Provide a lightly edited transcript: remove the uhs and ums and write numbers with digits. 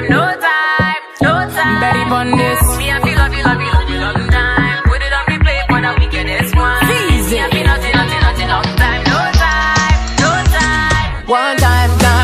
no time, no time. Betty on this. Me I feel, long time. Put it on replay for the wickedest one. Easy. Me I feel nothing, long time, no time, no time. One time.